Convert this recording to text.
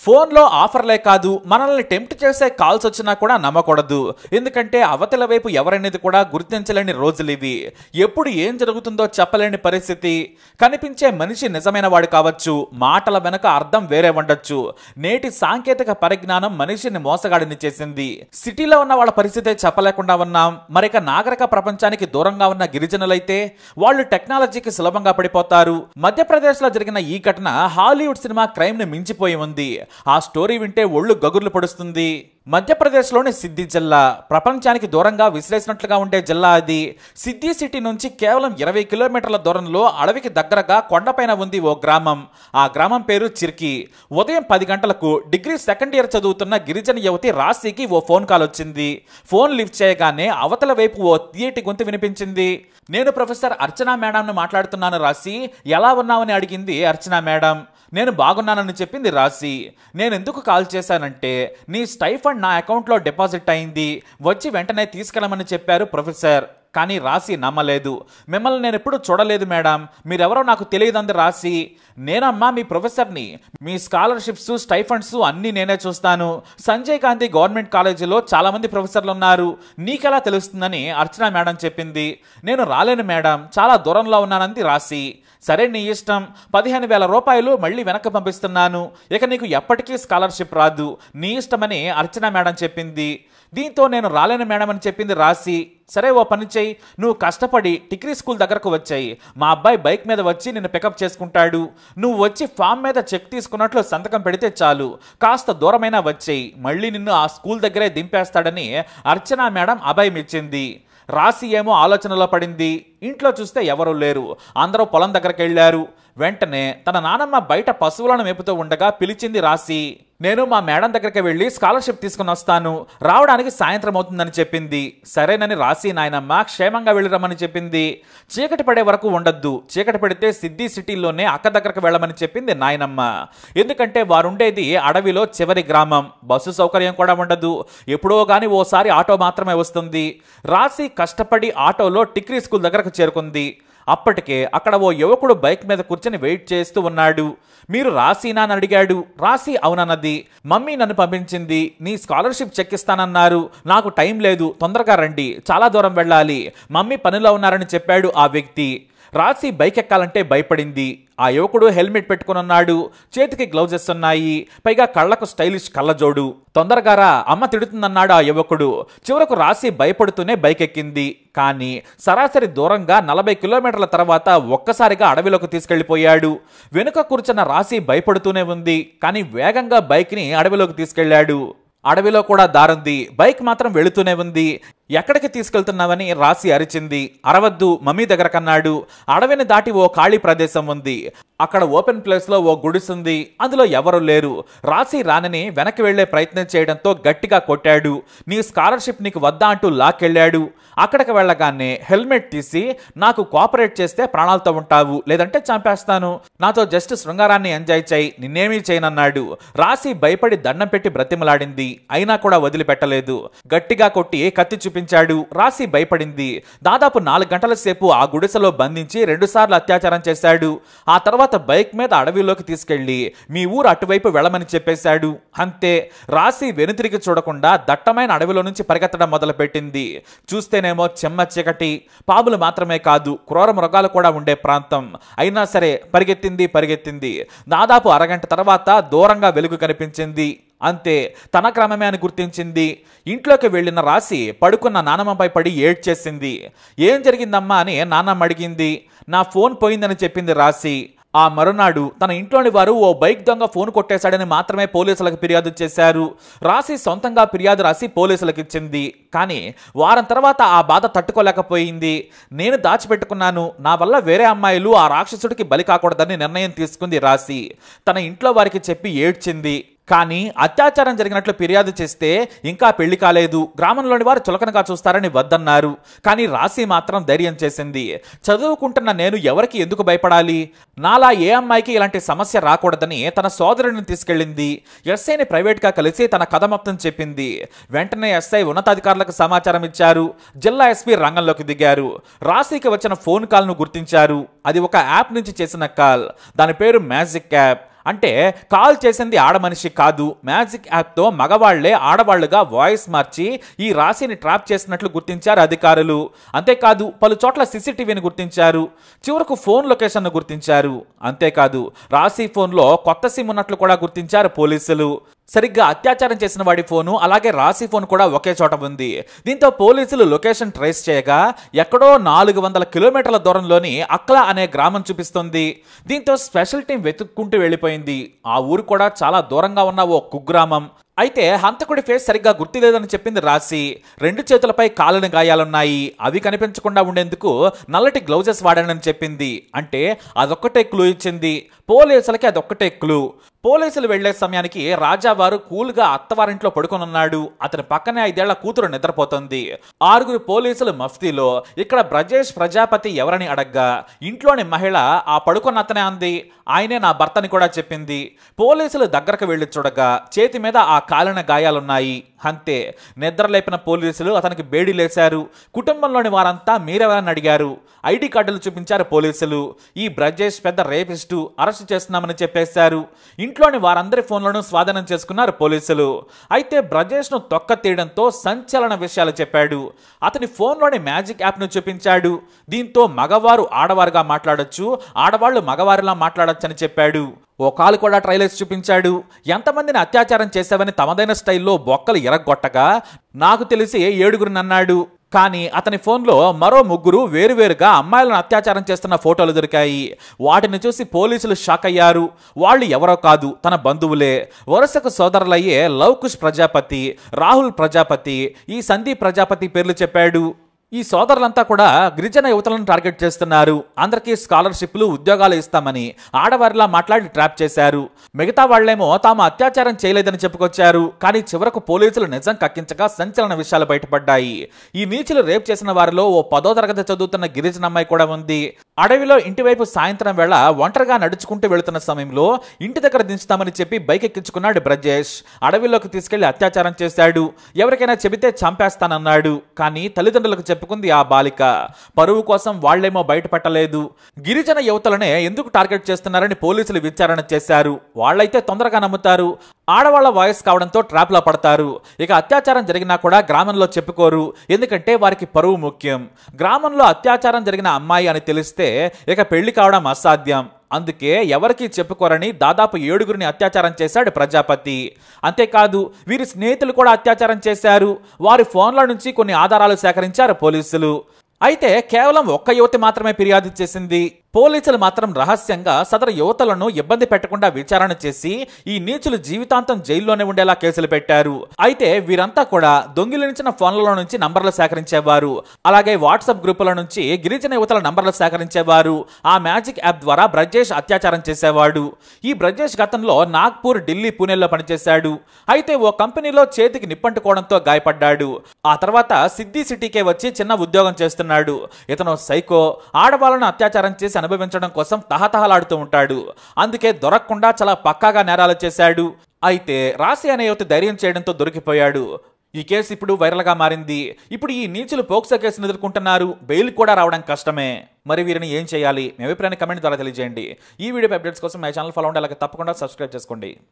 ఫోన్లో ఆఫర్లే కాదు మనల్ని టెంప్ట్ చేసే కాల్స్ వచ్చినా కూడా నమ్మకూడదు. ఎందుకంటే అవతల వైపు ఎవరనేది కూడా గుర్తించలేని రోజులు ఇవి. ఎప్పుడు ఏం జరుగుతుందో చెప్పలేని పరిస్థితి. కనిపించే మనిషి నిజమైన వాడు కావచ్చు, మాటల వెనక అర్థం వేరే ఉండొచ్చు. నేటి సాంకేతిక పరిజ్ఞానం మనిషిని మోసగాడిని చేసింది. సిటీలో ఉన్న వాళ్ళ పరిస్థితే చెప్పలేకుండా ఉన్నాం. మరిక నాగరిక ప్రపంచానికి దూరంగా ఉన్న గిరిజనులైతే వాళ్ళు టెక్నాలజీకి సులభంగా పడిపోతారు. మధ్యప్రదేశ్లో జరిగిన ఈ ఘటన హాలీవుడ్ సినిమా క్రైమ్ ని మించిపోయి ఉంది. ఆ స్టోరీ వింటే ఒళ్ళు గగుర్లు పడుస్తుంది. మధ్యప్రదేశ్లోని సిద్ధి జిల్లా ప్రపంచానికి దూరంగా విసిరేసినట్లుగా ఉండే జిల్లా అది. సిద్ధి సిటీ నుంచి కేవలం 20 కిలోమీటర్ల దూరంలో అడవికి దగ్గరగా కొండపైన ఉంది ఓ గ్రామం. ఆ గ్రామం పేరు చిర్కి. ఉదయం 10 గంటలకు డిగ్రీ సెకండ్ ఇయర్ చదువుతున్న గిరిజన యువతి రాశికి ఓ ఫోన్ కాల్ వచ్చింది. ఫోన్ లిఫ్ట్ చేయగానే అవతల వైపు ఓ తీయటి గొంతు వినిపించింది. నేను ప్రొఫెసర్ అర్చనా మేడంను మాట్లాడుతున్నాను రాశి, ఎలా ఉన్నావని అడిగింది అర్చనా మేడం. నేను బాగున్నానని చెప్పింది రాశి. నేను ఎందుకు కాల్ చేశానంటే నీ స్టైఫండ్ నా అకౌంట్లో డిపాజిట్ అయింది, వచ్చి వెంటనే తీసుకెళ్ళమని చెప్పారు ప్రొఫెసర్. కానీ రాశి నమ్మలేదు. మిమ్మల్ని నేను ఎప్పుడు చూడలేదు మేడం, మీరెవరో నాకు తెలియదంది రాశి. నేనమ్మా మీ ప్రొఫెసర్ని, మీ స్కాలర్షిప్స్ స్టైఫండ్స్ అన్నీ నేనే చూస్తాను. సంజయ్ గాంధీ గవర్నమెంట్ కాలేజీలో చాలామంది ప్రొఫెసర్లు ఉన్నారు, నీకెలా తెలుస్తుందని అర్చనా మేడం చెప్పింది. నేను రాలేను మేడం, చాలా దూరంలో ఉన్నానంది రాశి. సరే నీ ఇష్టం, 15,000 రూపాయలు మళ్ళీ వెనక్కి పంపిస్తున్నాను, ఇక నీకు ఎప్పటికీ స్కాలర్షిప్ రాదు, నీ ఇష్టమని అర్చనా మేడం చెప్పింది. దీంతో నేను రాలేను మేడం అని చెప్పింది రాశి. సరే ఓ పని చెయ్యి, నువ్వు కష్టపడి టిగ్రీ స్కూల్ దగ్గరకు వచ్చాయి, మా అబ్బాయి బైక్ మీద వచ్చి నిన్ను పికప్ చేసుకుంటాడు, నువ్వు వచ్చి ఫామ్ మీద చెక్ తీసుకున్నట్లు సంతకం పెడితే చాలు, కాస్త దూరమైనా వచ్చేయి, మళ్ళీ నిన్ను ఆ స్కూల్ దగ్గరే దింపేస్తాడని అర్చనా మేడం అభయం ఇచ్చింది. రాశి ఏమో ఆలోచనలో పడింది. ఇంట్లో చూస్తే ఎవరూ లేరు, అందరూ పొలం దగ్గరికి వెళ్ళారు. వెంటనే తన నానమ్మ బయట పశువులను మేపుతూ ఉండగా పిలిచింది రాశి. నేను మా మేడం దగ్గరికి వెళ్ళి స్కాలర్షిప్ తీసుకుని వస్తాను, రావడానికి సాయంత్రం అవుతుందని చెప్పింది. సరేనని రాశి నాయనమ్మ క్షేమంగా వెళ్ళిరమ్మని చెప్పింది. చీకటి పడే వరకు ఉండొద్దు, చీకటి పడితే సిద్ధి సిటీలోనే అక్క దగ్గరకు వెళ్ళమని చెప్పింది నాయనమ్మ. ఎందుకంటే వారుండేది అడవిలో చివరి గ్రామం, బస్సు సౌకర్యం కూడా ఉండదు, ఎప్పుడో గాని ఓసారి ఆటో మాత్రమే వస్తుంది. రాశి కష్టపడి ఆటోలో టిగ్రీ స్కూల్ దగ్గరకు చేరుకుంది. అప్పటికే అక్కడ ఓ యువకుడు బైక్ మీద కూర్చొని వెయిట్ చేస్తూ ఉన్నాడు. మీరు రాశీనా అని అడిగాడు. రాశి అవునన్నది. మమ్మీ నన్ను పంపించింది, నీ స్కాలర్షిప్ చెక్ ఇస్తానన్నారు, నాకు టైం లేదు, తొందరగా రండి, చాలా దూరం వెళ్ళాలి, మమ్మీ పనిలో ఉన్నారని చెప్పాడు ఆ వ్యక్తి. రాశి బైక్ ఎక్కాలంటే భయపడింది. ఆ యువకుడు హెల్మెట్ పెట్టుకుని ఉన్నాడు, చేతికి గ్లౌజెస్ ఉన్నాయి, పైగా కళ్ళకు స్టైలిష్ కళ్ళజోడు. తొందరగా రా, అమ్మ తిడుతుందన్నాడు ఆ యువకుడు. చివరకు రాశి భయపడుతూనే బైక్ ఎక్కింది. కానీ సరాసరి దూరంగా 40 కిలోమీటర్ల తర్వాత ఒక్కసారిగా అడవిలోకి తీసుకెళ్లిపోయాడు. వెనుక కూర్చున్న రాశి భయపడుతూనే ఉంది, కానీ వేగంగా బైక్ని అడవిలోకి తీసుకెళ్లాడు. అడవిలో కూడా దారుంది, బైక్ మాత్రం వెళుతూనే ఉంది. ఎక్కడికి తీసుకెళ్తున్నావని రాశి అరిచింది. అరవద్దు, మమ్మీ దగ్గర కన్నాడు. అడవిని దాటి ఓ ఖాళీ ప్రదేశం ఉంది, అక్కడ ఓపెన్ ప్లేస్ లో ఓ గుడిసుంది, అందులో ఎవరు లేరు. రాశి రానని వెనక్కి వెళ్లే ప్రయత్నం చేయడంతో గట్టిగా కొట్టాడు. నీ స్కాలర్షిప్ నీకు వద్దా అంటూ లాక్కెళ్ళాడు. అక్కడికి వెళ్ళగానే హెల్మెట్ తీసి, నాకు కోఆపరేట్ చేస్తే ప్రాణాలతో ఉంటావు, లేదంటే చంపేస్తాను, నాతో జస్ట్ శృంగారాన్ని ఎంజాయ్ చేయి, నిన్నేమీ చేయనన్నాడు. రాశి భయపడి దండం పెట్టి బ్రతిమలాడింది, అయినా కూడా వదిలిపెట్టలేదు. గట్టిగా కొట్టి కత్తి చూపించాడు. రాశి భయపడింది. దాదాపు 4 గంటల సేపు ఆ గుడిసెలో బంధించి 2 సార్లు అత్యాచారం చేశాడు. ఆ తర్వాత బైక్ మీద అడవిలోకి తీసుకెళ్లి మీ ఊరు అటువైపు వెళ్ళమని చెప్పేశాడు. అంతే, రాశి వెనుతిరిగి చూడకుండా దట్టమైన అడవిలో నుంచి పరిగెత్తడం మొదలుపెట్టింది. చూస్తేనేమో చెమ్మ చీకటి, పాములు మాత్రమే కాదు క్రూర మృగాలు కూడా ఉండే ప్రాంతం. అయినా సరే పరిగెత్తింది. దాదాపు అరగంట తర్వాత దూరంగా వెలుగు కనిపించింది. అంతే, తన క్రమమే అని గుర్తించింది. ఇంట్లోకి వెళ్లిన రాశి పడుకున్న నానమ్మపై పడి ఏడ్చేసింది. ఏం జరిగిందమ్మా అని నాన్నమ్మ అడిగింది. నా ఫోన్ పోయిందని చెప్పింది రాశి. ఆ మరునాడు తన ఇంట్లోని వారు ఓ బైక్ దొంగ ఫోన్ కొట్టేశాడని మాత్రమే పోలీసులకు ఫిర్యాదు చేశారు. రాశి సొంతంగా ఫిర్యాదు రాసి పోలీసులకు ఇచ్చింది. కానీ వారం తర్వాత ఆ బాధ తట్టుకోలేకపోయింది. నేను దాచిపెట్టుకున్నాను, నా వల్ల వేరే అమ్మాయిలు ఆ రాక్షసుడికి బలి కాకూడదని నిర్ణయం తీసుకుంది రాశి. తన ఇంట్లో వారికి చెప్పి ఏడ్చింది. కానీ అత్యాచారం జరిగినట్లు ఫిర్యాదు చేస్తే ఇంకా పెళ్లి కాలేదు, గ్రామంలోని వారు చులకనగా చూస్తారని వద్దన్నారు. కానీ రాశి మాత్రం ధైర్యం చేసింది. చదువుకుంటున్న నేను ఎవరికి ఎందుకు భయపడాలి, నాలా ఏ అమ్మాయికి ఇలాంటి సమస్య రాకూడదని తన సోదరుడిని తీసుకెళ్లింది. ఎస్ఐని ప్రైవేట్గా కలిసి తన కథ మొత్తం చెప్పింది. వెంటనే ఎస్ఐ ఉన్నతాధికారులకు సమాచారం ఇచ్చారు. జిల్లా ఎస్పీ రంగంలోకి దిగారు. రాశికి వచ్చిన ఫోన్ కాల్ను గుర్తించారు. అది ఒక యాప్ నుంచి చేసిన కాల్, దాని పేరు మ్యాజిక్ యాప్. అంటే కాల్ చేసింది ఆడమనిషి కాదు, మ్యాజిక్ యాప్తో మగవాళ్లే ఆడవాళ్లుగా వాయిస్ మార్చి ఈ రాశిని ట్రాప్ చేసినట్లు గుర్తించారు అధికారులు. అంతేకాదు పలు చోట్ల సీసీటీవీని గుర్తించారు, చివరకు ఫోన్ లొకేషన్ను గుర్తించారు. అంతేకాదు రాశి ఫోన్లో కొత్త సిమ్ ఉన్నట్లు కూడా గుర్తించారు పోలీసులు. సరిగ్గా అత్యాచారం చేసిన వాడి ఫోను అలాగే రాశి ఫోన్ కూడా ఒకే చోట ఉంది. దీంతో పోలీసులు లొకేషన్ ట్రేస్ చేయగా ఎక్కడో 400 కిలోమీటర్ల దూరంలోని అక్లా అనే గ్రామం చూపిస్తుంది. దీంతో స్పెషల్ టీం వెతుక్కుంటూ వెళ్ళిపోయింది. ఆ ఊరు కూడా చాలా దూరంగా ఉన్న ఓ కుగ్రామం. అయితే హంతకుడి ఫేస్ సరిగ్గా గుర్తులేదని చెప్పింది రాశి. 2 చేతులపై కాలిన గాయాలున్నాయి, అవి కనిపించకుండా ఉండేందుకు నల్లటి గ్లౌజెస్ వాడానని చెప్పింది. అంటే అదొక్కటే క్లూ ఇచ్చింది పోలీసులకి, అదొక్కటే క్లూ. పోలీసులు వెళ్లే సమయానికి రాజావారు కూల్గా అత్తవారింట్లో పడుకొనున్నాడు. అతని పక్కనే 5 ఏళ్ల కూతురు నిద్రపోతుంది. 6 పోలీసులు మఫ్తీలో. ఇక్కడ బ్రజేష్ ప్రజాపతి ఎవరని అడగ్గా ఇంట్లోని మహిళ ఆ పడుకున్న అతనే అంది. ఆయనే నా భర్తని కూడా చెప్పింది. పోలీసులు దగ్గరకు వెళ్లి చూడగా చేతి మీద ఆ కాలిన గాయాలున్నాయి. అంతే. నిద్ర లేపిన పోలీసులు అతనికి బేడీలేశారు. కుటుంబంలోని వారంతా మీరెవరని అడిగారు. ఐడి కార్డులు చూపించారు పోలీసులు. ఈ బ్రజేష్ పెద్ద రేపిస్టు, అరెస్టు చేస్తున్నామని చెప్పేశారు. ఇంట్లోని వారందరి ఫోన్లను స్వాధీనం చేసుకున్నారు పోలీసులు. అయితే బ్రజేష్ను తొక్క తీయడంతో సంచలన విషయాలు చెప్పాడు. అతని ఫోన్లోని మ్యాజిక్ యాప్ను చూపించాడు. దీంతో మగవారు ఆడవారుగా మాట్లాడొచ్చు, ఆడవాళ్లు మగవారిలా మాట్లాడొచ్చు అని చెప్పాడు. ఓ కాలు కూడా ట్రైలర్స్ చూపించాడు. ఎంతమందిని అత్యాచారం చేశావని తమదైన స్టైల్లో బొక్కలు ఎరగొట్టగా నాకు తెలిసి 7 అన్నాడు. కానీ అతని ఫోన్లో మరో 3 వేరువేరుగా అమ్మాయిలను అత్యాచారం చేస్తున్న ఫోటోలు దొరికాయి. వాటిని చూసి పోలీసులు షాక్ అయ్యారు. వాళ్ళు ఎవరో కాదు, తన బంధువులే. వరుసకు సోదరులయ్యే లవ్ కుష్ ప్రజాపతి, రాహుల్ ప్రజాపతి, ఈ సందీప్ ప్రజాపతి పేర్లు చెప్పాడు. ఈ సోదరులంతా కూడా గిరిజన యువతలను టార్గెట్ చేస్తున్నారు. అందరికీ స్కాలర్షిప్లు, ఉద్యోగాలు ఇస్తామని ఆడవారిలా మాట్లాడి ట్రాప్ చేశారు. మిగతా వాళ్లేమో తాము అత్యాచారం చేయలేదని చెప్పుకొచ్చారు. కానీ చివరకు పోలీసులు నిజం కక్కించగా సంచలన విషయాలు బయటపడ్డాయి. ఈ నీచులు రేప్ చేసిన వారిలో ఓ 10వ తరగతి చదువుతున్న గిరిజన అమ్మాయి కూడా ఉంది. అడవిలో ఇంటివైపు సాయంత్రం వేళ ఒంటరిగా నడుచుకుంటూ వెళుతున్న సమయంలో ఇంటి దగ్గర దించుతామని చెప్పి బైక్ ఎక్కించుకున్నాడు బ్రజేష్. అడవిలోకి తీసుకెళ్లి అత్యాచారం చేశాడు. ఎవరికైనా చెబితే చంపేస్తానన్నాడు. కానీ తల్లిదండ్రులకు చెప్పుకుంది ఆ బాలిక. పరువు కోసం వాళ్లేమో బయటపెట్టలేదు. గిరిజన యువతలనే ఎందుకు టార్గెట్ చేస్తున్నారని పోలీసులు విచారణ చేశారు. వాళ్ళైతే తొందరగా నమ్ముతారు. ఆడవాళ్ల వాయిస్ కావడంతో ట్రాప్లో పడతారు. ఇక అత్యాచారం జరిగినా కూడా గ్రామంలో చెప్పుకోరు. ఎందుకంటే వారికి పరువు ముఖ్యం. గ్రామంలో అత్యాచారం జరిగిన అమ్మాయి అని తెలిస్తే ఇక పెళ్లి కావడం అసాధ్యం. అందుకే ఎవరికీ చెప్పుకోరని దాదాపు 7 అత్యాచారం చేశాడు ప్రజాపతి. అంతేకాదు వీరి స్నేహితులు కూడా అత్యాచారం చేశారు. వారి ఫోన్ల నుంచి కొన్ని ఆధారాలు సేకరించారు పోలీసులు. అయితే కేవలం ఒక్క యువతి మాత్రమే ఫిర్యాదు చేసింది. పోలీసులు మాత్రం రహస్యంగా సదరు యువతలను ఇబ్బంది పెట్టకుండా విచారణ చేసి ఈ నీచులు జీవితాంతం జైల్లోనే ఉండేలా కేసులు పెట్టారు. అయితే వీరంతా కూడా దొంగిలించిన ఫోన్లలో నుంచి నంబర్లు సేకరించేవారు. అలాగే వాట్సాప్ గ్రూపుల నుంచి గిరిజన యువతల నంబర్లు సేకరించేవారు. ఆ మ్యాజిక్ యాప్ ద్వారా బ్రజేష్ అత్యాచారం చేసేవాడు. ఈ బ్రజేష్ గతంలో నాగ్పూర్, ఢిల్లీ, పూణేలో పనిచేశాడు. అయితే ఓ కంపెనీలో చేతికి నిప్పంటుకోవడంతో గాయపడ్డాడు. ఆ తర్వాత సిద్ధి సిటీకే వచ్చి చిన్న ఉద్యోగం చేస్తున్నాడు. ఇతను సైకో. ఆడవాళ్లను అత్యాచారం చేసి అనుభవించడం కోసం తహతహలాడుతూ ఉంటాడు. అందుకే దొరకకుండా చాలా పక్కాగా నేరాలు చేశాడు. అయితే రాశి అనే యువతి ధైర్యం చేయడంతో దొరికిపోయాడు. ఈ కేసు ఇప్పుడు వైరల్గా మారింది. ఇప్పుడు ఈ నీచులు పోక్సో కేసును ఎదుర్కొంటున్నారు. బెయిల్ కూడా రావడం కష్టమే. మరి వీరిని ఏం చేయాలి? మీ అభిప్రాయాన్ని కమెంట్ ద్వారా తెలియజేయండి. ఈ వీడియో అప్డేట్స్ కోసం మా ఛానల్ ఫాలో అవ్వండి. అలాగే తప్పకుండా సబ్స్క్రైబ్ చేసుకోండి.